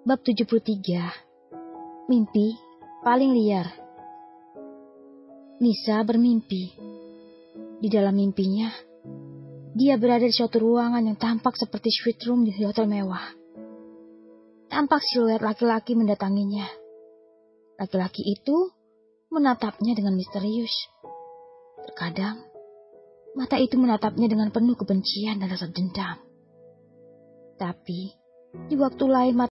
Bab 73. Mimpi paling liar. Nisa bermimpi. Di dalam mimpinya, dia berada di suatu ruangan yang tampak seperti suite room di hotel mewah. Tampak siluet laki-laki mendatanginya. Laki-laki itu menatapnya dengan misterius. Terkadang, mata itu menatapnya dengan penuh kebencian dan rasa dendam. Tapi, di waktu lain